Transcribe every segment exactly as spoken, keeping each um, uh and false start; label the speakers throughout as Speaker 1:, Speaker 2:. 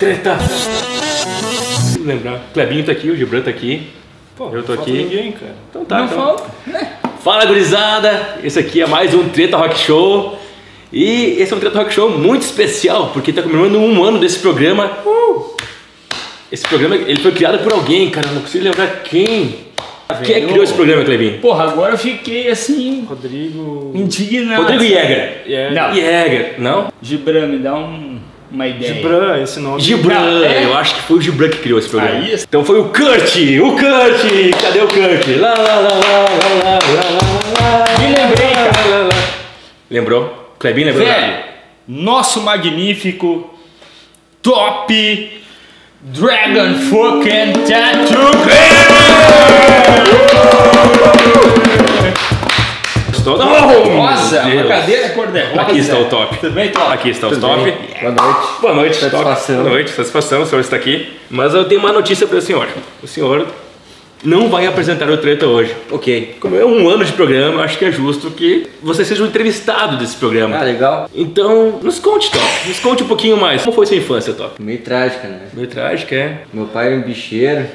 Speaker 1: treta! Lembrar, Clebinho tá aqui, o Gibran tá aqui.
Speaker 2: Pô,
Speaker 1: eu tô
Speaker 2: não falta
Speaker 1: aqui.
Speaker 2: ninguém, cara.
Speaker 1: Então tá,
Speaker 3: Não
Speaker 1: então.
Speaker 3: falta, né?
Speaker 1: Fala, gurizada! Esse aqui é mais um Treta Rock Show. E esse é um Treta Rock Show muito especial, porque tá comemorando um ano desse programa. Uh! Esse programa, ele foi criado por alguém, cara, não consigo lembrar quem. Quem é que criou esse programa, Clebinho?
Speaker 3: Porra, agora eu fiquei assim,
Speaker 2: Rodrigo...
Speaker 3: indignado.
Speaker 1: Rodrigo Jäger.
Speaker 2: Yeah.
Speaker 3: Não.
Speaker 1: Jäger, não?
Speaker 3: Gibran, me dá um, uma ideia.
Speaker 2: Gibran, esse nome.
Speaker 1: Gibran,
Speaker 3: Não, é?
Speaker 1: eu acho que foi o Gibran que criou esse programa.
Speaker 3: Aí,
Speaker 1: então foi o Kurt, o Kurt, cadê o Kurt? Lá, lá, lá, lá, lá, lá, lá, lá,
Speaker 3: Me lembrei, cara.
Speaker 1: lá, lá, lá. Lembrou? Clebinho lembrou?
Speaker 3: Velho, nosso magnífico, top, Dragon fucking Tattoo
Speaker 1: Gostou?
Speaker 3: Rosa,
Speaker 1: Meu
Speaker 3: uma
Speaker 1: Deus.
Speaker 3: cadeira cor-de-rosa.
Speaker 1: Aqui está o top.
Speaker 3: Tudo bem, top?
Speaker 1: Aqui está o
Speaker 4: Tudo
Speaker 1: top.
Speaker 4: bem? Boa noite.
Speaker 1: Boa noite,
Speaker 4: Satisfação.
Speaker 1: top. Boa noite, satisfação, o senhor está aqui. Mas eu tenho uma notícia para o senhor. O senhor não vai apresentar o Treta hoje.
Speaker 4: Ok.
Speaker 1: Como é um ano de programa, acho que é justo que você seja um entrevistado desse programa.
Speaker 4: Ah, legal.
Speaker 1: Então, nos conte, Top. Nos conte um pouquinho mais. Como foi sua infância, Top?
Speaker 4: Meio trágica, né?
Speaker 1: Meio trágica, é.
Speaker 4: Meu pai era um bicheiro.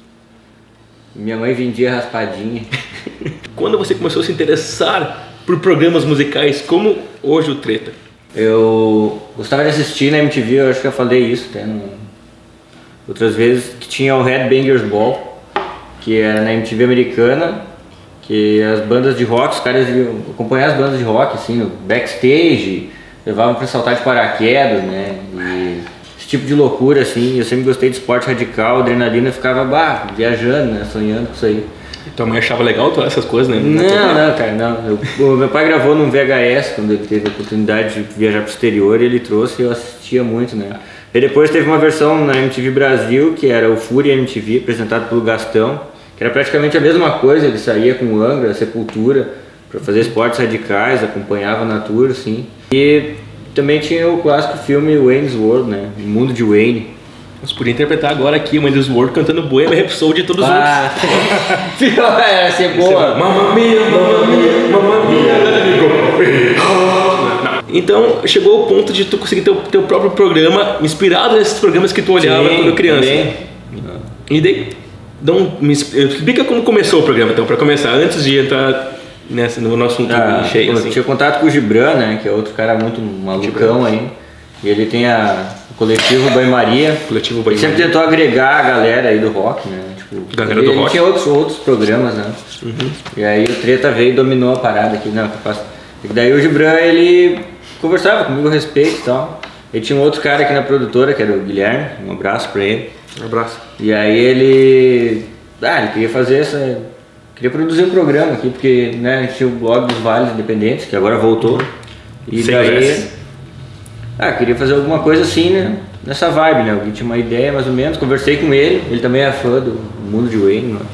Speaker 4: Minha mãe vendia raspadinha.
Speaker 1: Quando você começou a se interessar por programas musicais como hoje o Treta?
Speaker 4: Eu gostava de assistir na M T V, eu acho que eu falei isso até no... outras vezes, que tinha o Headbangers Ball, que era na M T V americana, que as bandas de rock, os caras iam acompanhar as bandas de rock, assim, no backstage, levavam pra saltar de paraquedas, né, e esse tipo de loucura, assim. Eu sempre gostei de esporte radical, adrenalina, eu ficava, bah, viajando, né, sonhando com isso aí.
Speaker 1: Tua mãe achava legal todas essas coisas, né?
Speaker 4: Não, não, cara, não. Eu, o meu pai gravou num V H S quando ele teve a oportunidade de viajar pro exterior, e ele trouxe e eu assistia muito, né. E depois teve uma versão na M T V Brasil, que era o Fúria M T V, apresentado pelo Gastão, que era praticamente a mesma coisa. Ele saía com o Angra, a Sepultura, para fazer esportes radicais, acompanhava na tour, assim. E também tinha o clássico filme Wayne's World, né, o Mundo de Wayne.
Speaker 1: Você podia interpretar agora aqui o Wayne's World cantando Bohemian Rhapsody de todos os outros.
Speaker 4: Ah, ia ser boa.
Speaker 1: Mamma mia, mamma mia, mamma mia. Então chegou o ponto de tu conseguir ter o teu próprio programa inspirado nesses programas que tu olhava
Speaker 4: Sim,
Speaker 1: quando criança.
Speaker 4: também.
Speaker 1: E daí, então, me explica como começou o programa, então, para começar, antes de entrar nessa, no nosso assunto
Speaker 4: Ah,
Speaker 1: cheio.
Speaker 4: eu
Speaker 1: Assim.
Speaker 4: tinha contato com o Gibran, né, que é outro cara muito malucão aí. E ele tem a, o coletivo Banho-Maria.
Speaker 1: Coletivo
Speaker 4: Ele
Speaker 1: Banho
Speaker 4: sempre tentou agregar a galera aí do rock, né? Tipo,
Speaker 1: Galera
Speaker 4: ele,
Speaker 1: do
Speaker 4: ele
Speaker 1: rock.
Speaker 4: tinha outros, outros programas, né?
Speaker 1: Uhum.
Speaker 4: E aí o Treta veio e dominou a parada aqui, não, capaz. E daí o Gibran, ele conversava comigo a respeito e tal. E tinha um outro cara aqui na produtora, que era o Guilherme, um abraço pra ele.
Speaker 1: Um abraço.
Speaker 4: E aí ele... Ah, ele queria fazer essa... Queria produzir um programa aqui, porque, né, a gente tinha o blog dos Vales Independentes, que agora voltou. E
Speaker 1: Sem
Speaker 4: daí...
Speaker 1: verso.
Speaker 4: Ah, queria fazer alguma coisa assim, né? Nessa vibe, né? Alguém tinha uma ideia mais ou menos, conversei com ele, ele também é fã do Mundo de Wayne, né?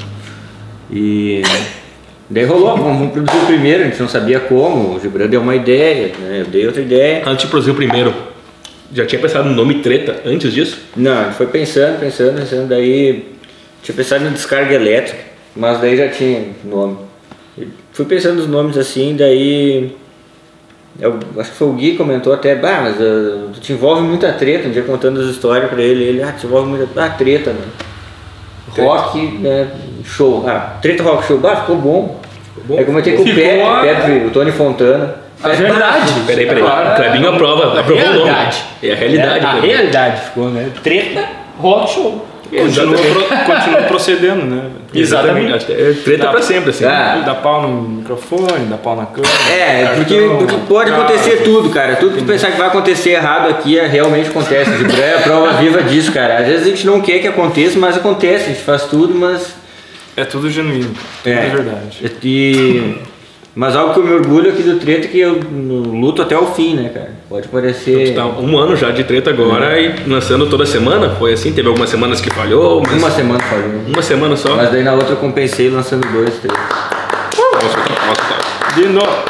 Speaker 4: E daí rolou, vamos, vamos produzir o primeiro, a gente não sabia como, o Gibran deu uma ideia, né? Eu dei outra ideia.
Speaker 1: Antes de produzir o primeiro, já tinha pensado no nome Treta antes disso?
Speaker 4: Não, ele foi pensando, pensando, pensando, daí tinha pensado em descarga elétrica, mas daí já tinha nome. E fui pensando nos nomes assim, daí... Eu acho que foi o Gui que comentou até, bah, mas uh, tu te envolve muita treta, um dia contando as histórias pra ele, ele, ah, te envolve muita ah, treta, né?
Speaker 1: Treta.
Speaker 4: Rock, né, show, ah, treta rock show, bah, ficou bom.
Speaker 1: bom?
Speaker 4: Aí comentei com o
Speaker 3: Ficou,
Speaker 4: Pepe,
Speaker 3: ah.
Speaker 4: Pepe, o Tony Fontana.
Speaker 3: É verdade.
Speaker 1: Peraí, peraí.
Speaker 3: Agora,
Speaker 1: Clebinho aprova,
Speaker 3: a
Speaker 1: aprovou o nome.
Speaker 3: realidade.
Speaker 1: É a realidade.
Speaker 3: É, a
Speaker 1: Clebinho.
Speaker 3: realidade ficou, né? Treta, rock show.
Speaker 2: Continua,
Speaker 1: Exatamente.
Speaker 2: pro, continua procedendo, né?
Speaker 1: Exatamente. Até é treta
Speaker 2: Dá-
Speaker 1: pra sempre, assim.
Speaker 4: Ah.
Speaker 2: Dá pau no microfone, dá pau na câmera.
Speaker 4: É, porque,
Speaker 2: cartão,
Speaker 4: porque pode
Speaker 2: carro.
Speaker 4: acontecer tudo, cara. Tudo que tu pensar que vai acontecer errado aqui, é, realmente acontece. O Gibran é a prova viva disso, cara. Às vezes a gente não quer que aconteça, mas acontece. A gente faz tudo, mas...
Speaker 2: É tudo genuíno, tudo é, verdade.
Speaker 4: E... Mas algo que eu me orgulho aqui do Treta é que eu luto até o fim, né, cara? Pode parecer...
Speaker 1: Tá um ano já de Treta agora e lançando toda semana? Foi assim? Teve algumas semanas que falhou? Mas...
Speaker 4: Uma semana falhou.
Speaker 1: Uma semana só?
Speaker 4: Mas daí na outra eu compensei lançando dois, três.
Speaker 1: Nossa, tá, nossa, tá.
Speaker 2: De novo.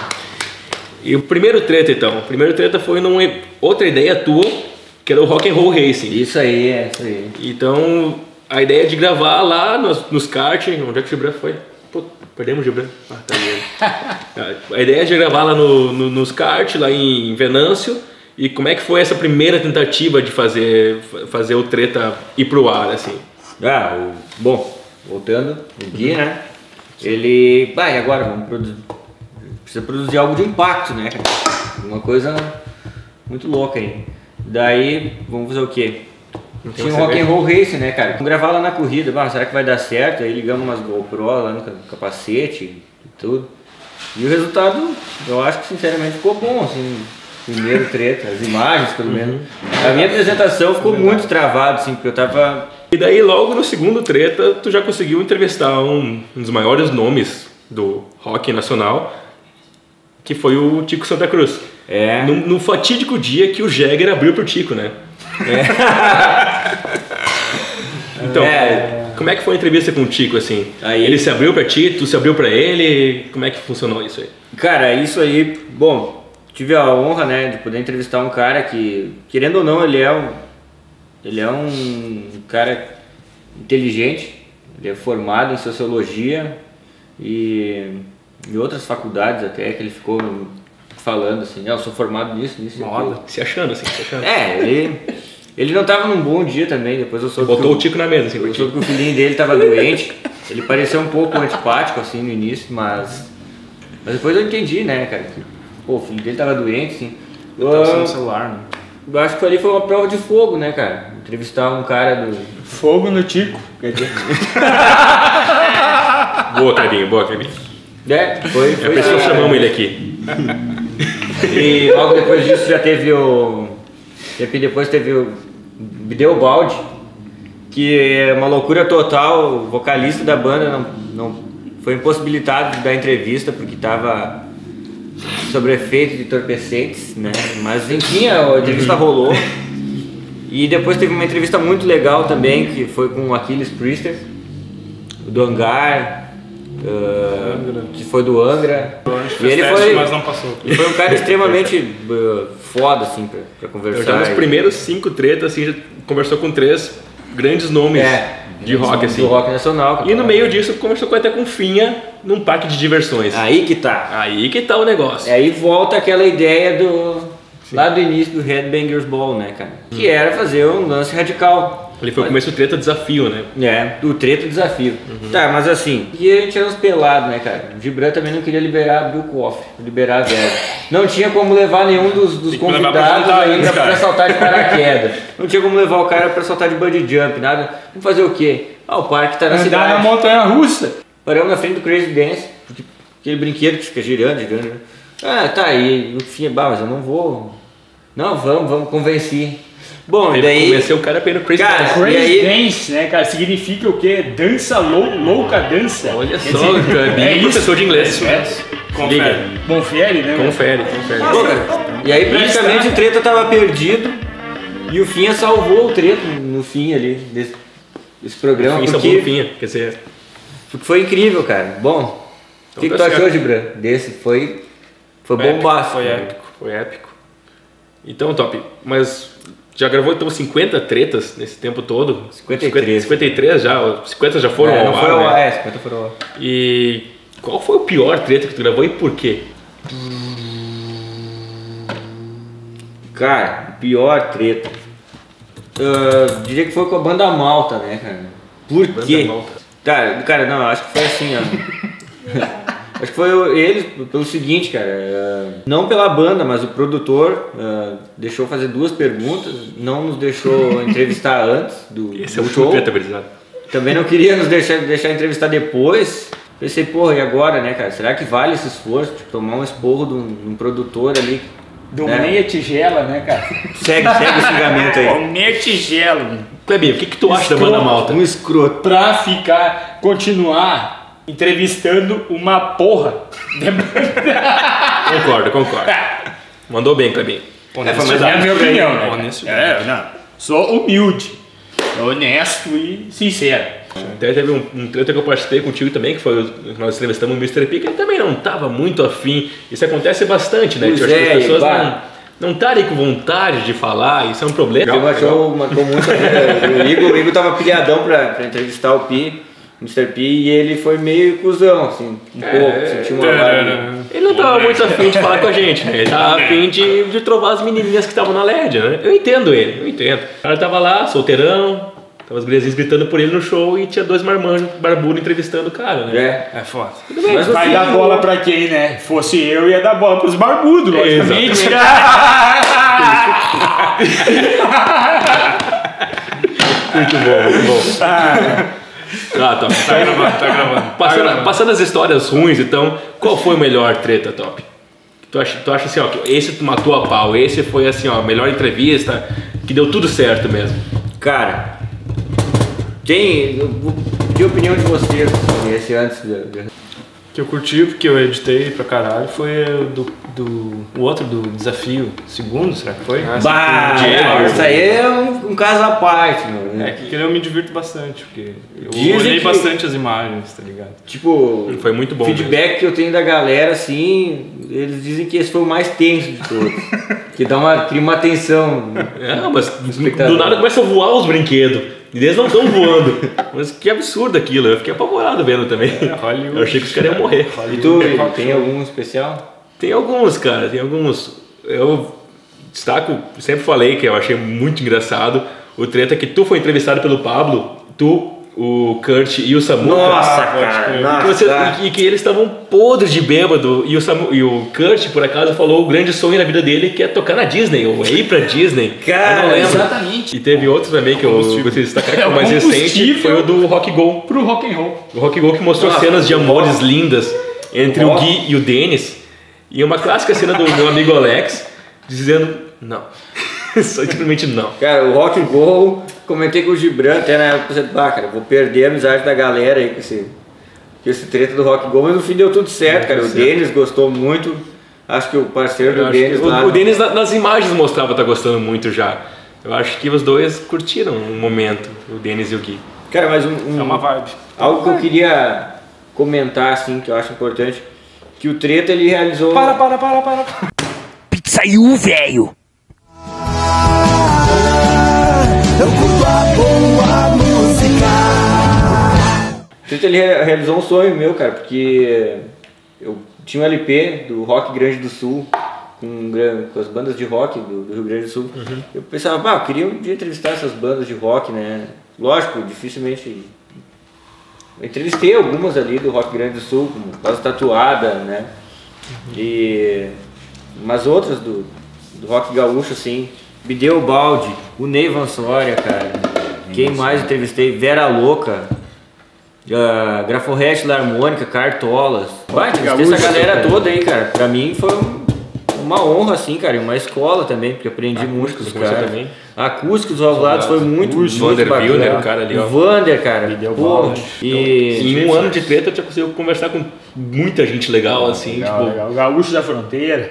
Speaker 1: E o primeiro Treta, então? O primeiro Treta foi numa outra ideia tua, que era o Rock and Roll Racing.
Speaker 4: Isso aí, é isso aí.
Speaker 1: Então, a ideia de gravar lá nos, nos kart, onde é que o Gibran foi? Pô, perdemos o Gibran. Ah, tá vendo. A ideia de gravar lá no, no, nos kart, lá em Venâncio, E como é que foi essa primeira tentativa de fazer, fazer o Treta ir pro ar, assim?
Speaker 4: Ah, o, bom, voltando, o Gui, né? Ele, bah, e agora vamos produzir, precisa produzir algo de impacto, né, cara? Uma coisa muito louca aí. Daí, vamos fazer o quê? Tinha um Rock and Roll Race, né, cara? Vamos gravar lá na corrida, bah, será que vai dar certo? Aí ligamos umas GoPro lá no capacete e tudo. E o resultado, eu acho que sinceramente ficou bom, assim, primeiro Treta, as imagens pelo menos. A minha apresentação ficou muito travada, assim, porque eu tava...
Speaker 1: E daí logo no segundo Treta, tu já conseguiu entrevistar um, um dos maiores nomes do rock nacional, que foi o Tico Santa Cruz.
Speaker 4: É.
Speaker 1: No, no fatídico dia que o Jagger abriu pro Tico, né?
Speaker 4: É.
Speaker 1: Então,
Speaker 4: É.
Speaker 1: como é que foi a entrevista com o Tico, assim?
Speaker 4: Aí-
Speaker 1: Ele se abriu pra ti, tu se abriu pra ele, como é que funcionou isso aí?
Speaker 4: Cara, isso aí, bom, tive a honra, né, de poder entrevistar um cara que, querendo ou não, ele é um, ele é um cara inteligente, ele é formado em sociologia e em outras faculdades até, que ele ficou falando assim, ah, eu sou formado nisso, nisso,
Speaker 1: Moda, se achando, assim, se achando.
Speaker 4: É, ele, ele não tava num bom dia também, depois eu soube
Speaker 1: Botou
Speaker 4: que
Speaker 1: o Tico na mesa, assim, pra
Speaker 4: eu
Speaker 1: ti.
Speaker 4: soube que o filhinho dele tava doente, ele pareceu um pouco antipático assim no início, mas, mas depois eu entendi, né, cara, que pô, o filho dele tava doente, assim.
Speaker 2: Tava só
Speaker 4: Eu,
Speaker 2: no celular, né?
Speaker 4: eu acho que ali foi uma prova de fogo, né, cara, entrevistar um cara do...
Speaker 3: Fogo no Tico. Quer dizer,
Speaker 1: Boa, Clebinho, boa, Clebinho.
Speaker 4: É, foi,
Speaker 1: É
Speaker 4: foi
Speaker 1: por isso que
Speaker 4: isso.
Speaker 1: chamamos ele aqui.
Speaker 4: E logo depois disso já teve o... Tempo depois teve o Bideobaldi, que é uma loucura total, o vocalista da banda não, não foi impossibilitado de dar entrevista porque estava sob efeito de entorpecentes, né? Mas enfim, a entrevista rolou. E depois teve uma entrevista muito legal também, que foi com o Aquiles Priester, do Hangar, uh, que foi do Angra.
Speaker 2: A gente
Speaker 4: E
Speaker 2: fez
Speaker 4: ele
Speaker 2: teste,
Speaker 4: foi,
Speaker 2: mas não passou.
Speaker 4: ele foi um cara extremamente uh, foda, assim, pra, pra conversar.
Speaker 1: Eu já nos
Speaker 4: E-
Speaker 1: primeiros cinco tretas, assim, já conversou com três grandes nomes
Speaker 4: É,
Speaker 1: de rock, assim.
Speaker 4: do rock nacional.
Speaker 1: E no meio disso, conversou com- até com o Finha num parque de diversões.
Speaker 4: Aí que tá.
Speaker 1: Aí que tá o negócio.
Speaker 4: Aí volta aquela ideia do... Lá do início do Headbangers Ball, né, cara? Que era fazer um lance radical.
Speaker 1: Ele foi o começo do treta desafio, né?
Speaker 4: É, o treta desafio. Tá, mas assim, e a gente era uns pelados, né, cara? O Gibran também não queria liberar, abrir o cofre, liberar a verba. Não tinha como levar nenhum dos, dos
Speaker 2: Tem que levar pra
Speaker 4: convidados
Speaker 2: jantar,
Speaker 4: ainda
Speaker 2: né, cara?
Speaker 4: pra saltar de paraquedas. Não tinha como levar o cara pra saltar de bungee jump, nada. Vamos fazer o quê? Ah, o parque tá na
Speaker 3: andar
Speaker 4: cidade.
Speaker 3: na montanha russa.
Speaker 4: Paramos na frente do Crazy Dance, porque aquele brinquedo que fica girando, girando. girando. Ah, tá aí, no fim, bah, mas eu não vou. Não, vamos, vamos, convenci. Bom, e
Speaker 1: Ele
Speaker 4: daí.
Speaker 1: convenceu o cara pra ir no Crazy
Speaker 4: Cara,
Speaker 1: Dance.
Speaker 3: Crazy
Speaker 4: E aí-
Speaker 3: Dance, né, cara? Significa o quê? Dança lou, louca dança.
Speaker 1: Olha
Speaker 3: Quer
Speaker 1: só,
Speaker 3: dizer,
Speaker 1: cara, bem
Speaker 3: é isso.
Speaker 1: professor de inglês.
Speaker 3: É.
Speaker 1: Confere. Liga.
Speaker 3: Confere, né?
Speaker 1: Confere, confere.
Speaker 4: Pô, cara, e aí praticamente o treta tava perdido e o Finha salvou o treta no fim ali desse, desse programa.
Speaker 1: Fim,
Speaker 4: porque,
Speaker 1: sabor, Finha. Quer dizer,
Speaker 4: porque foi incrível, cara. Bom, o que, que
Speaker 1: tá
Speaker 4: tu achou,
Speaker 1: certo.
Speaker 4: Gibran? Desse foi, foi
Speaker 1: Épico,
Speaker 4: bombaço.
Speaker 1: Foi épico, foi épico. Então, top. Mas já gravou então cinquenta tretas nesse tempo todo?
Speaker 4: cinquenta e três.
Speaker 1: cinquenta e três já? cinquenta já foram
Speaker 4: É,
Speaker 1: ao
Speaker 4: não
Speaker 1: ar,
Speaker 4: foi ao ar,
Speaker 1: né?
Speaker 4: é, cinquenta foram ao ar.
Speaker 1: E qual foi o pior treta que tu gravou e por quê?
Speaker 4: Cara, pior treta. Ah, diria que foi com a banda Malta, né, cara? Por
Speaker 1: Banda
Speaker 4: quê?
Speaker 1: Malta.
Speaker 4: Tá, cara, não, acho que foi assim, ó. Acho que foi o- eles pelo seguinte, cara. ah, não pela banda, mas o produtor ah, deixou fazer duas perguntas, não nos deixou entrevistar antes do,
Speaker 1: Esse é
Speaker 4: do
Speaker 1: o último
Speaker 4: show.
Speaker 1: treta, gurizada.
Speaker 4: Também não queria nos deixar, deixar entrevistar depois. Pensei, porra, e agora, né, cara? Será que vale esse esforço? Tipo, tomar um esporro de um, de um produtor ali.
Speaker 3: Do
Speaker 4: né?
Speaker 3: meia tigela, né, cara?
Speaker 4: Segue, segue o xingamento aí.
Speaker 3: O meia tigela, meu.
Speaker 1: Clebinho, o que, que tu acha da
Speaker 3: Escroto.
Speaker 1: banda Malta?
Speaker 4: Um escroto.
Speaker 3: Pra ficar, continuar entrevistando uma porra de banda.
Speaker 1: Concordo, concordo. Mandou bem, Clebinho.
Speaker 2: Honestidade.
Speaker 3: É a minha opinião, né?
Speaker 2: Honestidade.
Speaker 3: É, não. Sou humilde, honesto e sincero.
Speaker 1: Até teve um, um treta que eu participei contigo também, que foi o- nós entrevistamos o mister P, que ele também não estava muito afim. Isso acontece bastante, né?
Speaker 4: Pois
Speaker 1: Que eu acho que
Speaker 4: é,
Speaker 1: as pessoas
Speaker 4: pá.
Speaker 1: não não estarem com vontade de falar, isso é um problema.
Speaker 4: Eu marcou, marcou muito. O Igor, o Igor tava pilhadão pra, pra entrevistar o Pi. mister P, e ele foi meio cuzão, assim, um
Speaker 1: É,
Speaker 4: pouco, sentiu uma vibe.
Speaker 1: Ele não tava muito afim de falar com a gente, né? Ele tava afim de, de trovar as menininhas que estavam na L E D, né? Eu entendo ele, eu entendo. O cara tava lá, solteirão, tava as guriazinhas gritando por ele no show e tinha dois marmanjos barbudos entrevistando o cara, né?
Speaker 4: É.
Speaker 2: É foda.
Speaker 4: Mas
Speaker 3: Vai
Speaker 4: assim,
Speaker 3: dar bola pra quem, né? Fosse eu, ia dar bola pros barbudos, logicamente.
Speaker 1: Muito bom, muito bom. Ah, top.
Speaker 2: Tá gravando, tá gravando. Tá
Speaker 1: Passando,
Speaker 2: gravando.
Speaker 1: passando as histórias ruins, então, qual foi o melhor treta, Top? Tu acha, tu acha assim, ó, que esse tu matou a pau, esse foi assim, ó, a melhor entrevista, que deu tudo certo mesmo.
Speaker 4: cara, quem, eu vou pedir a opinião de vocês sobre esse antes de... de-
Speaker 2: Que eu curti, porque eu editei pra caralho, foi o do, do o outro do desafio, segundo, será que foi?
Speaker 4: Bah,
Speaker 1: Diego.
Speaker 4: isso aí é um, um caso à parte, meu.
Speaker 2: É que eu me divirto bastante, porque eu
Speaker 4: Dizem
Speaker 2: olhei
Speaker 4: que-
Speaker 2: bastante as imagens, tá ligado?
Speaker 4: Tipo,
Speaker 1: Foi muito bom
Speaker 4: feedback que eu tenho da galera, assim, eles dizem que esse foi o mais tenso de todos. Que dá uma, cria uma tensão.
Speaker 1: É, mas
Speaker 4: Espectador.
Speaker 1: do nada começa a voar os brinquedos. E eles não estão voando. Mas que absurdo aquilo, eu fiquei apavorado vendo também.
Speaker 2: Hollywood.
Speaker 1: Eu achei que os caras iam morrer.
Speaker 4: E tu, tem algum especial?
Speaker 1: Tem alguns, cara, tem alguns. Eu destaco, sempre falei que eu achei muito engraçado o treta que tu foi entrevistado pelo Pablo, tu, o Kurt e o Samuca.
Speaker 4: Nossa,
Speaker 2: pode
Speaker 4: cara.
Speaker 2: crer.
Speaker 1: E
Speaker 4: Nossa,
Speaker 1: que, você-
Speaker 4: tá.
Speaker 1: e que eles estavam podres de bêbado e o, Samu, e o Kurt, por acaso, falou o grande sonho na vida dele que é tocar na Disney, ou é ir pra Disney.
Speaker 4: Cara,
Speaker 1: eu não lembro.
Speaker 3: Exatamente.
Speaker 1: E teve outro também que eu gostaria de destacar, que
Speaker 3: É
Speaker 1: foi o
Speaker 3: o
Speaker 1: mais recente,
Speaker 3: combustível.
Speaker 1: foi o do Rock Go.
Speaker 3: Pro rock and roll.
Speaker 1: O Rock Go que mostrou
Speaker 4: Nossa,
Speaker 1: cenas de
Speaker 4: o
Speaker 1: amores
Speaker 4: Rock.
Speaker 1: lindas entre o
Speaker 4: Rock.
Speaker 1: Gui e o Denis. E uma clássica cena do meu amigo Alex dizendo não. Só simplesmente não.
Speaker 4: Cara, o Rock Go, comentei com o Gibran até na época, pensei, bah, cara, vou perder a amizade da galera aí com esse, com esse treta do Rock Go, mas no fim deu tudo certo, cara. O Denis gostou muito, acho que o parceiro
Speaker 1: Eu
Speaker 4: do
Speaker 1: acho
Speaker 4: Denis
Speaker 1: que
Speaker 4: lá.
Speaker 1: o, o Denis na- nas imagens mostrava tá gostando muito já. Eu acho que os dois curtiram um momento, o Denis e o Gui.
Speaker 4: Cara, mas um, um-
Speaker 2: É uma vibe.
Speaker 4: algo que eu queria comentar, assim, que eu acho importante, que o treta ele realizou.
Speaker 2: Para, para, para, para.
Speaker 5: Pizzaiu, velho!
Speaker 6: Eu curto a boa música.
Speaker 4: O treta ele re- realizou um sonho meu, cara, porque eu tinha um L P do Rock Grande do Sul. Com, gran- com as bandas de rock do, do Rio Grande do Sul. Eu pensava, pá, eu queria um dia entrevistar essas bandas de rock, né? Lógico, dificilmente. Eu entrevistei algumas ali do Rock Grande do Sul, como Quase Tatuada, né? E umas outras do, do rock gaúcho, assim. Bideu Balde, o Ney Van Soria, cara. Quem mais entrevistei? Vera Louca. Uh, Graforreste da Harmônica, Cartolas. Vai, entrevistei essa
Speaker 3: Gaúcho,
Speaker 4: galera
Speaker 3: cara.
Speaker 4: toda aí, cara. Pra mim foi um- uma honra, assim, cara, e uma escola também, porque aprendi muito com os
Speaker 1: com você
Speaker 4: caras.
Speaker 1: também.
Speaker 4: A acústica dos Ovalados foi muito, muito
Speaker 1: Vander
Speaker 4: bacana.
Speaker 1: Wilner, o cara ali, ó.
Speaker 4: O Vander, cara. Porra. E
Speaker 1: Em um ano de treta eu já consegui conversar com muita gente legal, assim,
Speaker 3: Legal,
Speaker 1: tipo.
Speaker 3: legal. O Gaúcho da Fronteira.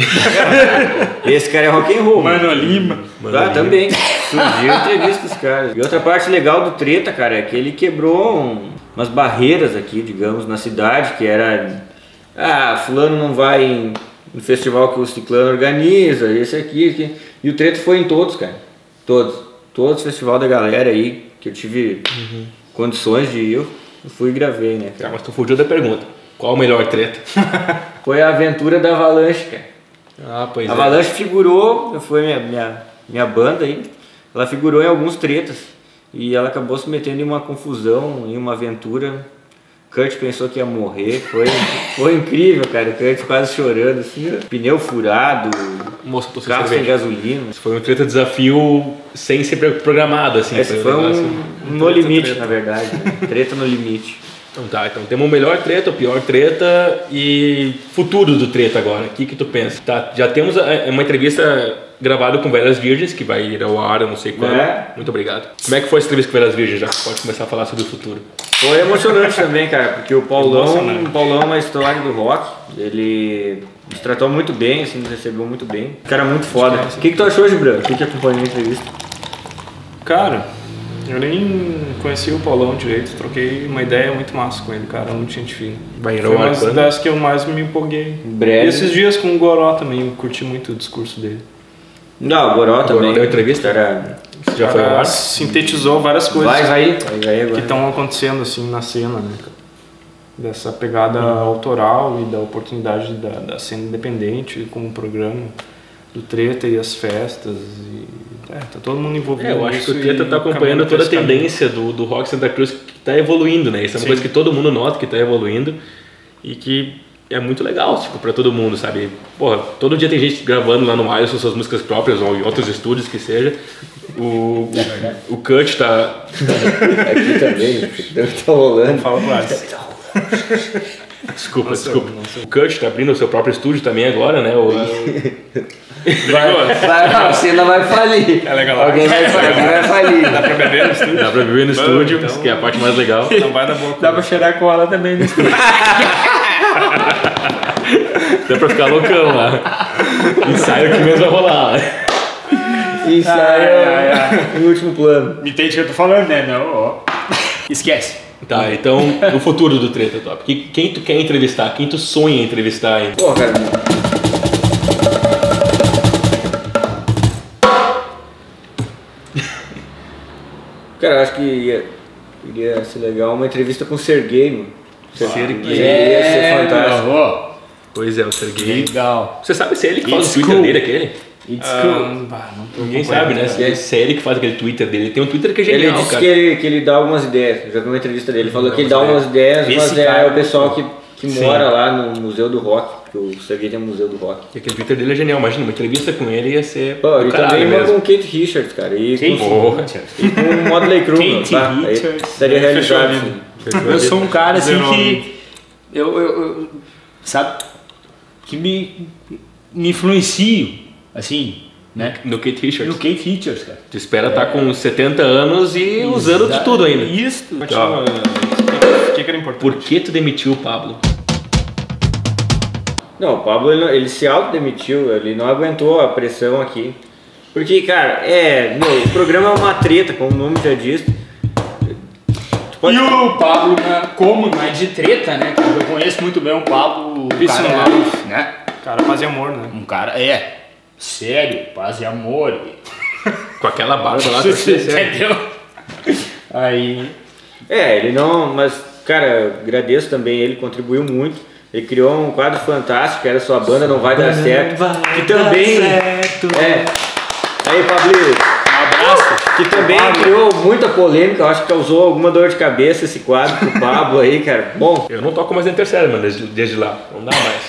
Speaker 4: esse cara é rock and roll.
Speaker 3: Mano Lima.
Speaker 1: Mano,
Speaker 4: Ah,
Speaker 1: ali.
Speaker 4: também. Surgiu entrevista dos caras. E outra parte legal do treta, cara, é que ele quebrou um- umas barreiras aqui, digamos, na cidade, que era. Ah, fulano não vai em, em festival que o Ciclano organiza, esse aqui, aqui. E o treta foi em todos, cara. Todos. Todos os festivais da galera aí, que eu tive condições de ir, eu fui e gravei, né,
Speaker 1: Tá,
Speaker 4: cara.
Speaker 1: mas tu fugiu da pergunta. Qual o melhor treta?
Speaker 4: Foi a aventura da Avalanche, cara.
Speaker 1: Ah, pois
Speaker 4: A
Speaker 1: é.
Speaker 4: Avalanche figurou, foi minha, minha, minha banda aí, ela figurou em alguns tretas e ela acabou se metendo em uma confusão, em uma aventura. Kurt pensou que ia morrer, foi, foi incrível, cara. O Kurt quase chorando, assim, pneu furado,
Speaker 1: Moça, tô sem
Speaker 4: carro sem
Speaker 1: cerveja.
Speaker 4: gasolina.
Speaker 1: Foi um treta desafio sem ser programado, assim.
Speaker 4: Esse foi
Speaker 1: negócio.
Speaker 4: um no limite, na verdade, né? Treta no limite.
Speaker 1: Então tá, então temos o melhor treta, o pior treta e futuro do treta agora. O que que tu pensa? Tá, já temos a- uma entrevista gravada com Velhas Virgens, que vai ir ao ar, eu não sei quando.
Speaker 4: É.
Speaker 1: Muito obrigado. Como é que foi essa entrevista com Velhas Virgens? Já pode começar a falar sobre o futuro.
Speaker 4: Foi emocionante também, cara, porque o Paulão,
Speaker 2: Emocionante.
Speaker 4: o Paulão é uma história do rock. Ele nos tratou muito bem, assim, nos recebeu muito bem. Cara, muito foda. O que, que tu achou, Gibran? O que, que acompanhou a entrevista?
Speaker 2: Cara, eu nem conhecia o Paulão direito, troquei uma ideia muito massa com ele, cara, muito gente fina.
Speaker 1: Vai ir
Speaker 2: Foi
Speaker 1: ao ar
Speaker 2: uma
Speaker 1: quando?
Speaker 2: das que eu mais me empolguei.
Speaker 4: Em breve.
Speaker 2: E esses dias com o Goró também, eu curti muito o discurso dele.
Speaker 4: Não, o Goró também.
Speaker 1: deu entrevista?
Speaker 4: Era...
Speaker 1: Você já foi ao
Speaker 2: Cara,
Speaker 1: ar?
Speaker 2: sintetizou várias coisas
Speaker 4: Vai, vai, vai, vai
Speaker 2: que
Speaker 4: agora.
Speaker 2: estão acontecendo assim na cena, né? Dessa pegada autoral e da oportunidade da, da cena independente com o programa do Treta e as festas e é, tá todo mundo envolvido.
Speaker 1: É, eu acho que o
Speaker 2: nisso
Speaker 1: Treta
Speaker 2: e
Speaker 1: tá acompanhando
Speaker 2: caminhando
Speaker 1: toda a
Speaker 2: por esse caminho.
Speaker 1: tendência do, do rock Santa Cruz que tá evoluindo, né? Isso é uma
Speaker 2: Sim.
Speaker 1: coisa que todo mundo nota que tá evoluindo e que é muito legal, tipo, pra todo mundo, sabe? Porra, todo dia tem gente gravando lá no Miles suas músicas próprias ou em outros estúdios que seja. O, o, o Kurt tá...
Speaker 4: Aqui também, deve estar rolando.
Speaker 2: Fala mais.
Speaker 1: Desculpa,
Speaker 2: Nossa,
Speaker 1: desculpa.
Speaker 2: nossa.
Speaker 1: O Kurt tá abrindo o seu próprio estúdio também agora, né? O...
Speaker 4: Vai, vai, a cena vai falir.
Speaker 2: É legal.
Speaker 4: Alguém vai, alguém vai falir.
Speaker 2: Dá pra beber no estúdio?
Speaker 1: Dá pra viver no estúdio,
Speaker 2: então-
Speaker 1: que é a parte mais legal.
Speaker 2: Não vai dar boa
Speaker 3: Dá pra cheirar cola também no estúdio.
Speaker 1: Dá pra ficar loucão lá. Ensaio que mesmo vai rolar.
Speaker 4: Isso aí é o último plano.
Speaker 3: Me entende o que eu tô falando, né? Não, ó. Esquece.
Speaker 1: Tá, então o futuro do Treta Top. Que- Quem tu quer entrevistar? Quem tu sonha em entrevistar ainda?
Speaker 4: Pô, cara. Cara, eu acho que ia, iria ser legal uma entrevista com o Serguei, mano.
Speaker 1: Serguei.
Speaker 4: Ia ser fantástico.
Speaker 3: Ó,
Speaker 1: Pois é, o Serguei.
Speaker 3: legal.
Speaker 1: Você sabe se é ele que faz
Speaker 3: It's
Speaker 1: o Twitter
Speaker 3: cool.
Speaker 1: dele, aquele?
Speaker 3: It's
Speaker 2: Ah,
Speaker 3: cool.
Speaker 2: bah, não tô
Speaker 1: Ninguém
Speaker 2: acompanhando,
Speaker 1: sabe, né?
Speaker 2: cara.
Speaker 1: Se se é ele que faz aquele Twitter dele. Ele tem um Twitter que é
Speaker 4: Ele
Speaker 1: genial,
Speaker 4: disse
Speaker 1: cara.
Speaker 4: que ele, que ele dá algumas ideias. Eu já vi uma entrevista dele. Ele falou que ele dá algumas ideias,
Speaker 3: Esse
Speaker 4: mas é,
Speaker 3: cara-
Speaker 4: o pessoal que, que
Speaker 1: Sim.
Speaker 4: mora lá no Museu do Rock. Porque o Serguei tem um Museu do Rock.
Speaker 1: E aquele Twitter dele é genial. Imagina, uma entrevista com ele ia ser
Speaker 4: Pô,
Speaker 1: do
Speaker 4: e
Speaker 1: caralho
Speaker 4: também uma
Speaker 1: mesmo.
Speaker 4: com o Kate Richards, cara. E
Speaker 3: Kate
Speaker 4: com,
Speaker 1: Porra.
Speaker 4: e com o Modley Crue,
Speaker 3: Kate
Speaker 4: tá? Aí
Speaker 3: Richards.
Speaker 4: seria
Speaker 2: Fechou a
Speaker 4: realizado.
Speaker 2: vida.
Speaker 4: Sim.
Speaker 3: Eu sou um cara assim
Speaker 2: Zerou.
Speaker 3: que. Eu, eu, eu- Sabe? Que me, me influencio, assim, né?
Speaker 1: No Kate Richards.
Speaker 3: No Kate Richards, cara.
Speaker 1: Tu espera estar com setenta anos e usando de tudo ainda.
Speaker 3: Isso.
Speaker 2: Continua. O que, que era importante?
Speaker 1: Por que tu demitiu o Pablo?
Speaker 4: Não, o Pablo ele, ele se autodemitiu, ele não aguentou a pressão aqui. Porque, cara, é. Meu, o programa é uma treta, como o nome já diz. Tu pode-
Speaker 3: E o Pablo, né, como não é de treta, né? cara? Eu conheço muito bem o Pablo. O
Speaker 2: Peace
Speaker 3: cara,
Speaker 2: and love.
Speaker 3: né?
Speaker 2: Cara, paz e amor, né?
Speaker 3: Um cara, é. Sério, paz e amor.
Speaker 1: Com aquela barba lá, tu achei sério.
Speaker 3: Entendeu? Aí.
Speaker 4: É, ele não. Mas, cara, eu agradeço também, ele contribuiu muito. Ele criou um quadro fantástico, que era Sua Banda Não Vai Dar Certo. Que também. É. Aí, Pablo.
Speaker 3: Um abraço.
Speaker 4: Que também criou muita polêmica, eu acho que causou alguma dor de cabeça esse quadro pro Pablo aí, cara. Bom,
Speaker 1: Eu não toco mais na Intersérie, mano, desde, desde lá. Não dá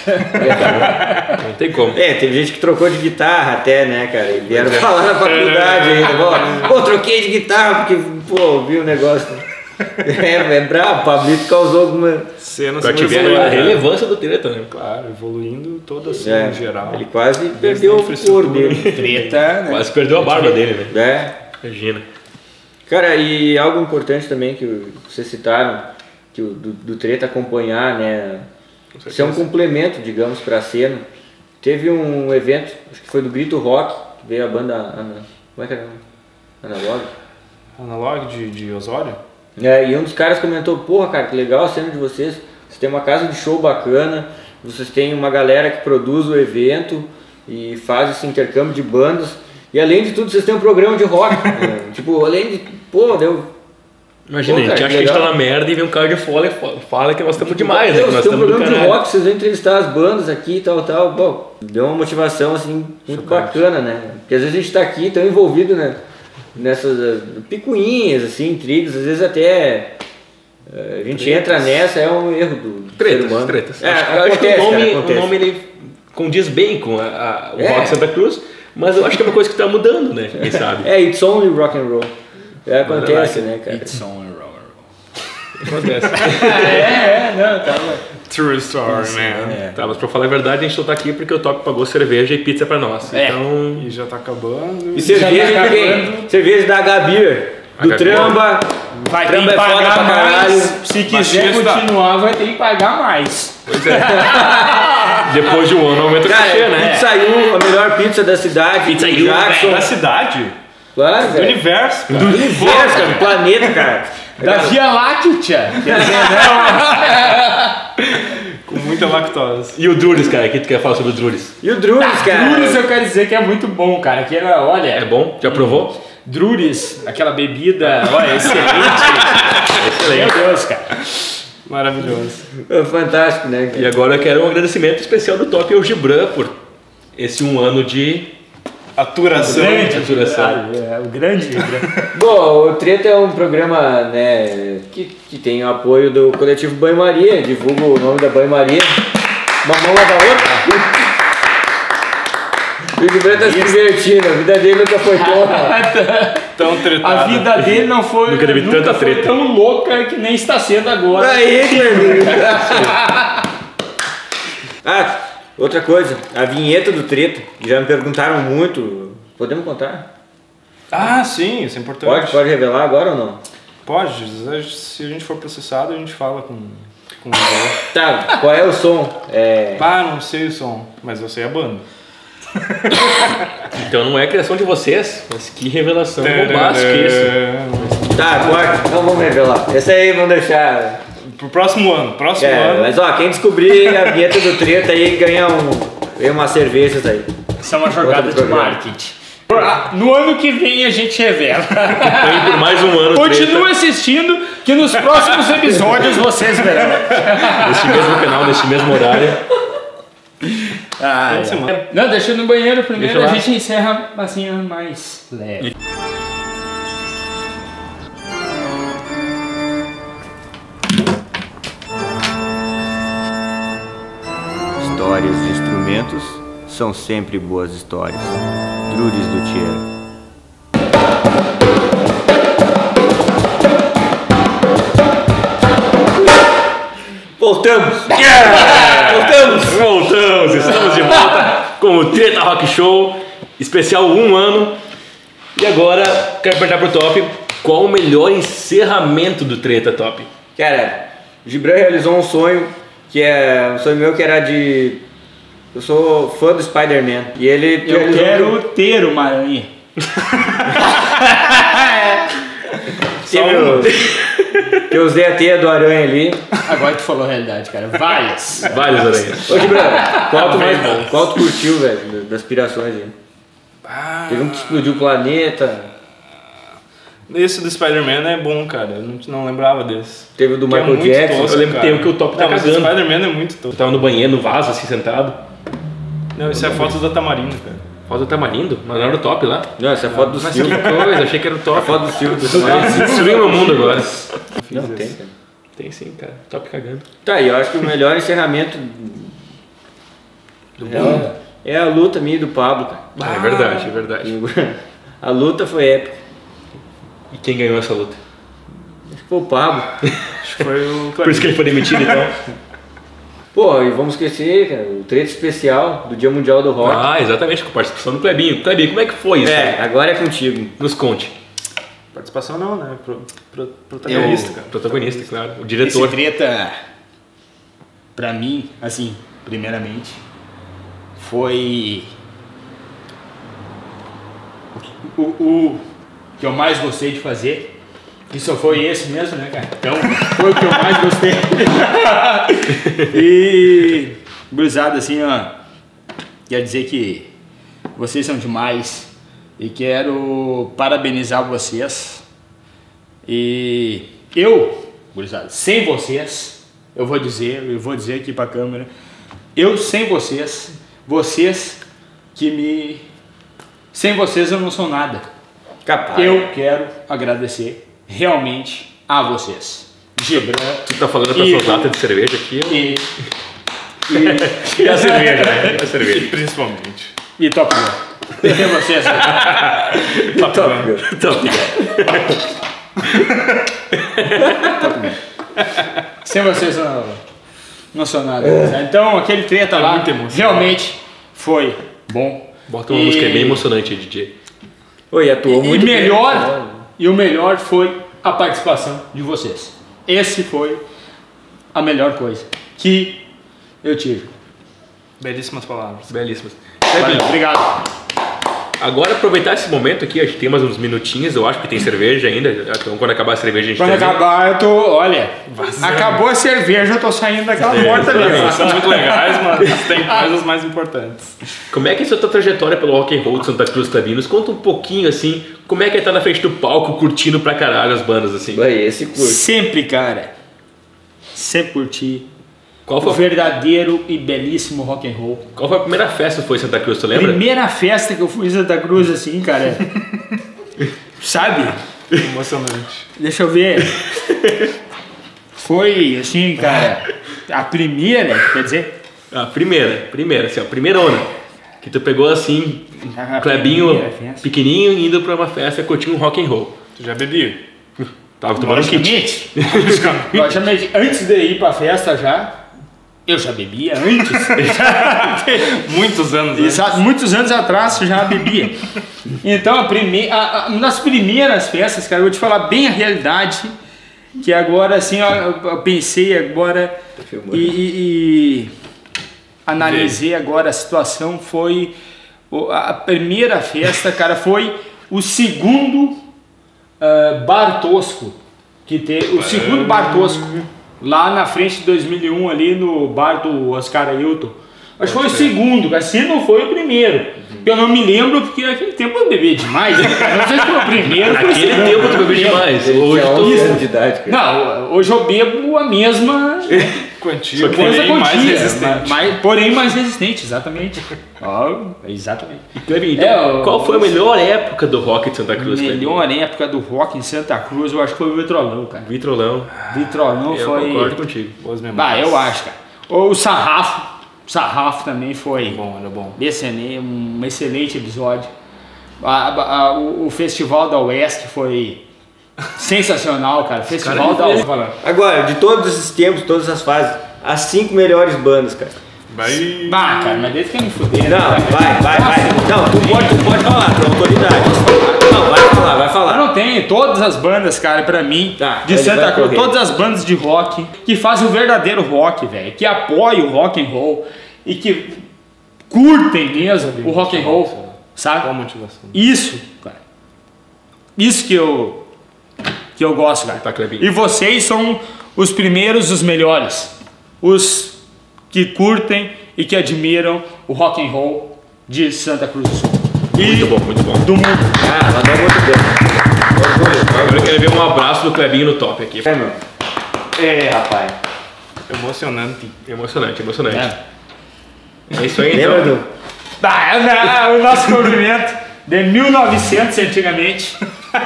Speaker 1: mais. Não tem como.
Speaker 4: é, teve gente que trocou de guitarra até, né, cara? E vieram falar na faculdade ainda. Pô, pô, troquei de guitarra porque, pô, vi o negócio. É, é brabo, o Pablito causou alguma.
Speaker 2: Cenas
Speaker 1: Pra te
Speaker 2: muito
Speaker 1: ver a
Speaker 2: boas, né?
Speaker 1: relevância do treta, né?
Speaker 2: Claro, evoluindo toda assim,
Speaker 4: É,
Speaker 2: em geral.
Speaker 4: ele quase perdeu o cor
Speaker 2: infraestrutura.
Speaker 4: dele.
Speaker 3: Treta, né?
Speaker 1: Quase perdeu a barba dele, né?
Speaker 4: É.
Speaker 1: Imagina.
Speaker 4: Cara, e algo importante também que vocês citaram, que o do, do treta acompanhar, né? Isso é um complemento, digamos, pra cena. Teve um evento, acho que foi do Grito Rock, que veio a banda Ana, como é que era? Analog?
Speaker 2: Analog de, de Osório?
Speaker 4: É, e um dos caras comentou, porra, cara, que legal a cena de vocês. Vocês têm uma casa de show bacana, vocês têm uma galera que produz o evento e faz esse intercâmbio de bandas. E além de tudo, vocês têm um programa de rock. Né? Tipo, além de. Pô, deu.
Speaker 1: Imagina,
Speaker 4: Pô,
Speaker 1: a gente
Speaker 4: cara,
Speaker 1: acha que a gente tá
Speaker 4: legal.
Speaker 1: na merda e vem um cara de fora e fala que nós estamos demais, né?
Speaker 4: Deus,
Speaker 1: Que nós
Speaker 4: tem um
Speaker 1: estamos do
Speaker 4: programa de
Speaker 1: caralho.
Speaker 4: rock, vocês vão entrevistar as bandas aqui e tal, tal. Bom, deu uma motivação assim muito bacana, né? Porque às vezes a gente tá aqui tão envolvido, né? Nessas uh, picuinhas, assim, intrigas, às vezes até uh, a gente entra nessa, é um erro do, do ser
Speaker 1: Tretas,
Speaker 4: humano.
Speaker 1: tretas.
Speaker 4: É,
Speaker 1: acho, que- eu acho que
Speaker 4: acontece,
Speaker 1: o nome,
Speaker 4: cara,
Speaker 1: o
Speaker 4: acontece.
Speaker 1: nome ele condiz bem com a, a- o
Speaker 4: É.
Speaker 1: Rock Santa Cruz, mas eu acho que é uma coisa que tá mudando, né? Quem sabe?
Speaker 4: É, it's only rock and roll. É, acontece, né, cara?
Speaker 3: It's on and roll.
Speaker 1: Acontece.
Speaker 3: É, é, não, tava.
Speaker 2: True story, man.
Speaker 1: Tá, mas pra falar a verdade, a gente só tá aqui porque o Top pagou cerveja e pizza pra nós.
Speaker 3: É.
Speaker 1: Então,
Speaker 2: E já tá acabando.
Speaker 4: E cerveja
Speaker 3: Já tá
Speaker 4: de quem?
Speaker 3: acabando.
Speaker 4: Cerveja da Gabir, do
Speaker 1: H B.
Speaker 4: Tramba.
Speaker 3: Vai ter
Speaker 4: Tramba
Speaker 3: que
Speaker 4: é foda
Speaker 3: pagar
Speaker 4: pra caralho.
Speaker 3: mais. Se quiser
Speaker 2: Baixista.
Speaker 3: continuar, vai ter que pagar mais.
Speaker 1: pois é. Depois de um ano aumenta o
Speaker 4: Cara,
Speaker 1: cachê, né?
Speaker 4: Pizza U, a melhor pizza da cidade.
Speaker 1: Pizza
Speaker 4: do
Speaker 1: U,
Speaker 4: Jackson.
Speaker 2: Da cidade?
Speaker 4: Claro,
Speaker 2: Do
Speaker 4: velho.
Speaker 2: universo.
Speaker 4: Do universo, cara, do planeta, cara.
Speaker 3: Da Via Láctea. Quer dizer, né?
Speaker 2: Com muita lactose.
Speaker 1: E o Druris, cara, o que tu quer falar sobre o Druris?
Speaker 4: E o Druris, cara?
Speaker 3: Druris eu quero dizer que é muito bom, cara. Que era, olha...
Speaker 1: É bom? Já provou?
Speaker 3: Druris, aquela bebida, olha, excelente. Excelente. Meu Deus, cara.
Speaker 2: Maravilhoso.
Speaker 4: É fantástico, né, cara?
Speaker 1: E agora eu quero um agradecimento especial do Top ao Gibran por esse um ano de
Speaker 2: Aturação.
Speaker 3: Grande,
Speaker 1: aturação.
Speaker 3: ah, é, o grande Gibran.
Speaker 4: Bom, o Treta é um programa, né, que, que tem o apoio do coletivo Banho-Maria, divulga o nome da Banho-Maria. Uma mão lava a outra. O Gibran tá se divertindo, a vida dele nunca foi tão...
Speaker 2: Tão tretado.
Speaker 3: A vida dele não foi,
Speaker 1: Nunca teve
Speaker 3: nunca
Speaker 1: tanta
Speaker 3: foi
Speaker 1: treta.
Speaker 3: tão louca que nem está sendo agora.
Speaker 4: Aí, Cleber. Ah, outra coisa, a vinheta do Treta, já me perguntaram muito, podemos contar?
Speaker 2: Ah, sim, isso é importante.
Speaker 4: Pode, pode revelar agora ou não?
Speaker 2: Pode, se a gente for processado, a gente fala com, com o Zé.
Speaker 4: Tá, qual é o som? É...
Speaker 2: Ah, não sei o som, mas eu sei a banda.
Speaker 1: Então não é criação de vocês, mas que revelação bombástica isso.
Speaker 4: Tá, corta, não vamos revelar. Esse aí vamos deixar...
Speaker 2: Pro próximo ano, próximo
Speaker 4: É,
Speaker 2: ano.
Speaker 4: mas ó, quem descobrir a vinheta do Treta aí ganha um, ganha umas cervejas aí.
Speaker 3: Isso é uma jogada
Speaker 4: Outro
Speaker 3: de
Speaker 4: programa.
Speaker 3: marketing. Ah, no ano que vem a gente revela.
Speaker 1: Acompanhe por mais um ano.
Speaker 3: Continue assistindo que nos próximos episódios vocês verão.
Speaker 1: Treta, neste mesmo canal, neste mesmo horário.
Speaker 3: Ah,
Speaker 2: Toda semana.
Speaker 3: não, deixa eu ir no banheiro primeiro,
Speaker 1: Deixa
Speaker 3: a
Speaker 1: lá.
Speaker 3: gente encerra assim mais leve.
Speaker 4: Histórias de instrumentos são sempre boas histórias. Druris Luthier. Voltamos! Voltamos!
Speaker 1: Voltamos, estamos de volta com o Treta Rock Show, especial um ano. E agora, quero perguntar pro Top, qual o melhor encerramento do Treta, Top?
Speaker 4: Cara, o Gibran realizou um sonho que é um sonho meu que era de... Eu sou fã do Spider-Man e ele
Speaker 3: Eu
Speaker 4: realizou
Speaker 3: quero ter uma aranha.
Speaker 4: Teve o- que eu usei a teia do aranha ali.
Speaker 3: Agora tu falou a realidade, cara. Várias.
Speaker 1: Vários aranhas.
Speaker 4: Ô Gibran, qual tu, mais, qual tu curtiu, velho, das aspirações aí?
Speaker 2: Ah,
Speaker 4: Teve um que explodiu o planeta,
Speaker 2: esse do Spider-Man é bom, cara. Eu não, não lembrava desse.
Speaker 4: teve o do
Speaker 2: Que é
Speaker 4: Michael
Speaker 2: muito
Speaker 4: Jackson.
Speaker 2: tosco,
Speaker 1: Eu lembro que
Speaker 2: cara.
Speaker 1: tem o que o Top tá
Speaker 2: Não, mas o
Speaker 1: cagando.
Speaker 2: Spider-Man é muito tosco.
Speaker 1: Eu tava no banheiro, no vaso, assim, sentado.
Speaker 2: Não, isso é foto da Tamarindo, cara.
Speaker 1: Foto do Tamarindo, mas não era o Top lá.
Speaker 4: Não, essa é a foto do
Speaker 1: Mas
Speaker 4: Silvio.
Speaker 1: que coisa, achei que era o
Speaker 4: A
Speaker 1: Top.
Speaker 4: foto do Silvio. Do
Speaker 1: Destruiu meu mundo agora.
Speaker 4: Não, tem, cara.
Speaker 1: Tem sim, cara. Top cagando.
Speaker 4: Tá, e eu acho que o melhor encerramento do é, é a luta minha e do Pablo, cara.
Speaker 1: Ah, é verdade, é verdade.
Speaker 4: A luta foi épica.
Speaker 1: E quem ganhou essa luta?
Speaker 4: Acho que foi o Pablo.
Speaker 2: Acho que foi o
Speaker 1: Por isso que ele foi demitido, então.
Speaker 4: Pô, e vamos esquecer, cara, o trecho especial do Dia Mundial do Rock.
Speaker 1: Ah, exatamente, com participação do Clebinho. Clebinho, como é que foi isso?
Speaker 4: É, agora é contigo.
Speaker 1: Nos conte.
Speaker 2: Participação não, né? Pro, pro, protagonista,
Speaker 1: Eu,
Speaker 2: cara.
Speaker 1: protagonista, claro. O
Speaker 3: Esse
Speaker 1: diretor.
Speaker 3: treta, pra mim, assim, primeiramente, foi o, o que eu mais gostei de fazer. E só foi esse mesmo, né, cara? Então, foi o que eu mais gostei. E, gurizada, assim, ó, quero dizer que vocês são demais e quero parabenizar vocês. E eu, gurizada, sem vocês, eu vou dizer, eu vou dizer aqui pra câmera, eu sem vocês, vocês que me... Sem vocês eu não sou nada.
Speaker 4: Capaz.
Speaker 3: Eu quero agradecer realmente a vocês. Gibran
Speaker 1: Tu tá falando pra
Speaker 3: E-
Speaker 1: suas latas de cerveja aqui. ó.
Speaker 3: e,
Speaker 1: E a cerveja, né? E a cerveja.
Speaker 2: Principalmente.
Speaker 3: e Top Gun. E vocês.
Speaker 2: Top Gun.
Speaker 1: Top.
Speaker 3: Sem vocês eu não, não sou nada. Então aquele treta lá
Speaker 2: muito emocionante.
Speaker 3: realmente foi bom.
Speaker 1: Bota uma
Speaker 3: E-
Speaker 1: música bem emocionante aí, D J.
Speaker 4: Oi, atuou
Speaker 3: E
Speaker 4: muito bem.
Speaker 3: melhor, e o melhor foi a participação de vocês. Esse foi a melhor coisa que eu tive.
Speaker 2: Belíssimas palavras.
Speaker 1: Belíssimas.
Speaker 3: Valeu, obrigado.
Speaker 1: Agora aproveitar esse momento aqui, a gente tem mais uns minutinhos, eu acho que tem cerveja ainda. Então quando acabar a cerveja a gente
Speaker 3: Quando
Speaker 1: termina.
Speaker 3: acabar, eu tô. Olha, acabou a cerveja, eu tô saindo daquela porta ali.
Speaker 2: Eles são muito legais, mas tem coisas mais importantes.
Speaker 1: Como é que é a sua trajetória pelo rock and roll de Santa Cruz Clabinos? Conta um pouquinho assim, como é que é estar na frente do palco curtindo pra caralho as bandas assim?
Speaker 4: Vai, esse curto.
Speaker 3: Sempre, cara. Sempre curti.
Speaker 1: Qual
Speaker 3: O
Speaker 1: foi,
Speaker 3: verdadeiro e belíssimo rock and roll.
Speaker 1: qual foi a primeira festa que foi em Santa Cruz, tu lembra?
Speaker 3: Primeira festa que eu fui em Santa Cruz, assim, cara. Sabe?
Speaker 2: Emocionante.
Speaker 3: Deixa eu ver. Foi, assim, cara. A primeira, quer dizer.
Speaker 1: A primeira, primeira, assim, a primeira onda. Que tu pegou assim,
Speaker 3: A
Speaker 1: um Clebinho
Speaker 3: primeira festa.
Speaker 1: pequenininho indo pra uma festa curtindo um rock and roll.
Speaker 2: Tu já bebia?
Speaker 1: Tava tomando um kit.
Speaker 3: Logicamente. Logicamente, antes de ir pra festa já. Eu já bebia antes.
Speaker 2: Muitos anos, né?
Speaker 3: Exato, muitos anos atrás eu já bebia. Então, a prime... a, a, nas primeiras festas, cara, eu vou te falar bem a realidade. Que agora, assim, ó, eu, eu pensei agora e, e, e analisei agora a situação. Foi o- a primeira festa, cara, foi o segundo ah, bar tosco que teve. O segundo bar tosco. Lá na frente de dois mil e um, ali no bar do Oscar Ailton. Acho que foi o segundo, cara. Se não foi o primeiro. Eu não me lembro, porque naquele tempo eu bebi demais. Né, cara? Não sei se foi o primeiro. foi o
Speaker 1: Naquele
Speaker 3: segundo.
Speaker 1: tempo tu bebeu demais.
Speaker 4: Ele
Speaker 1: Hoje
Speaker 4: tinha
Speaker 1: tu...
Speaker 4: onze anos de idade, cara.
Speaker 3: Não, hoje eu bebo a mesma
Speaker 2: Quantia,
Speaker 3: coisa
Speaker 2: porém mais
Speaker 3: quantia,
Speaker 2: resistente.
Speaker 3: mas- porém mais resistente, exatamente. Ó, exatamente.
Speaker 1: Clebinho, então,
Speaker 3: É, o-
Speaker 1: qual foi a melhor época do rock de Santa Cruz?
Speaker 3: Melhor época do rock em Santa Cruz, eu acho que foi o Vitrolão, cara.
Speaker 1: Vitrolão.
Speaker 3: Vitrolão
Speaker 1: Eu
Speaker 3: foi.
Speaker 1: concordo contigo.
Speaker 2: Boas
Speaker 3: Bah,
Speaker 2: memórias.
Speaker 3: eu acho, cara. Ou o Sarrafo. O Sarrafo também foi.
Speaker 2: Bom, era bom.
Speaker 3: Decenei, um excelente episódio. A- a- a- o, o Festival da Oeste foi sensacional, cara. Festival da Oeste.
Speaker 4: Agora, de todos esses tempos, todas as fases, as cinco melhores bandas, cara.
Speaker 2: Vai.
Speaker 3: Bah, cara, mas desde que eu me fuder. né,
Speaker 4: Não,
Speaker 3: cara?
Speaker 4: vai, vai, vai. Não, tu pode, tu pode falar, tua autoridade. Não, vai falar, vai
Speaker 3: Eu
Speaker 4: falar.
Speaker 3: não tenho todas as bandas, cara, pra mim,
Speaker 4: Tá,
Speaker 3: de
Speaker 4: ele
Speaker 3: Santa
Speaker 4: vai
Speaker 3: Cruz,
Speaker 4: correr.
Speaker 3: todas as bandas de rock que fazem o verdadeiro rock, velho, que apoiam o rock and roll e que curtem mesmo o rock and roll,
Speaker 2: Qual a
Speaker 3: sabe?
Speaker 2: motivação?
Speaker 3: Isso, cara. Isso que eu que eu gosto, cara.
Speaker 1: Tá, Clebinho.
Speaker 3: E vocês são os primeiros, os melhores, os que curtem e que admiram o rock and roll de Santa Cruz do Sul. E
Speaker 1: Muito bom, muito bom.
Speaker 3: do mundo.
Speaker 4: Ah, ela dá muito bem.
Speaker 1: Agora eu quero ver um abraço do Clebinho no top aqui.
Speaker 4: É, meu. É, rapaz.
Speaker 2: Emocionante.
Speaker 1: Emocionante, emocionante.
Speaker 3: É.
Speaker 1: É isso aí,
Speaker 4: Lembra
Speaker 1: então.
Speaker 4: do...
Speaker 3: Ah, não, o nosso movimento de mil e novecentos antigamente.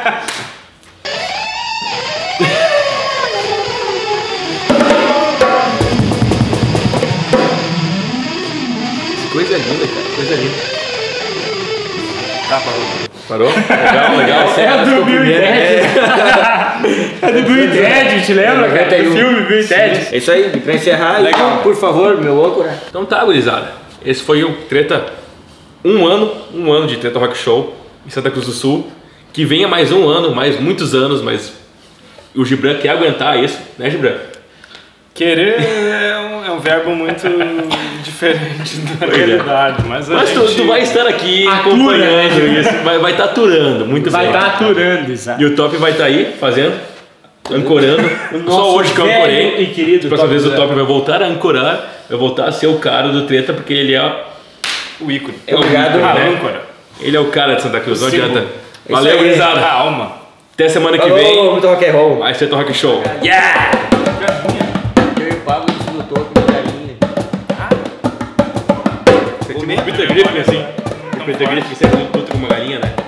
Speaker 1: Coisa linda, cara. Coisa linda.
Speaker 2: Tá, parou.
Speaker 1: Parou? Legal, legal.
Speaker 3: É do Bill e Ted. É do Bill e Ted, te lembra, cara? Do filme Bill e Ted.
Speaker 4: É isso aí, pra encerrar,
Speaker 2: Legal.
Speaker 4: então, por favor, meu âncora.
Speaker 1: Então tá, gurizada. Esse foi o Treta. Um ano, um ano de Treta Rock Show em Santa Cruz do Sul. Que venha mais um ano, mais muitos anos, mas o Gibran quer aguentar isso, né, Gibran?
Speaker 2: Querer é um, é um verbo muito diferente da
Speaker 1: Pois é.
Speaker 2: realidade, mas a
Speaker 1: Mas tu,
Speaker 2: gente...
Speaker 1: tu vai estar aqui
Speaker 3: Atura,
Speaker 1: acompanhando
Speaker 3: né?
Speaker 1: isso, vai vai estar aturando, muito
Speaker 3: Vai
Speaker 1: bem.
Speaker 3: estar aturando, exato.
Speaker 1: E o Top vai estar aí, fazendo, ancorando. Só
Speaker 3: nosso
Speaker 1: hoje que eu
Speaker 3: velho
Speaker 1: ancorei.
Speaker 3: e querido
Speaker 1: Próxima
Speaker 3: Top
Speaker 1: vez o
Speaker 3: Zero.
Speaker 1: Top vai voltar a ancorar, vai voltar a ser o cara do Treta, porque ele é
Speaker 2: O ícone.
Speaker 1: É o
Speaker 4: Obrigado,
Speaker 1: ícone,
Speaker 2: A
Speaker 1: né?
Speaker 2: âncora.
Speaker 1: Ele é o cara de Santa Cruz, não
Speaker 2: símbolo.
Speaker 1: adianta.
Speaker 4: Isso
Speaker 1: Valeu,
Speaker 4: aí.
Speaker 1: gurizada.
Speaker 2: A alma.
Speaker 1: Até semana que
Speaker 4: Falou,
Speaker 1: vem.
Speaker 4: muito rock and roll.
Speaker 1: Mais Treta Rock Show.
Speaker 4: Eu e o Pablo desfrutou com carinho.
Speaker 1: Tipo o Peter Griffin, assim. O Peter Griffin sempre luta com uma galinha, né?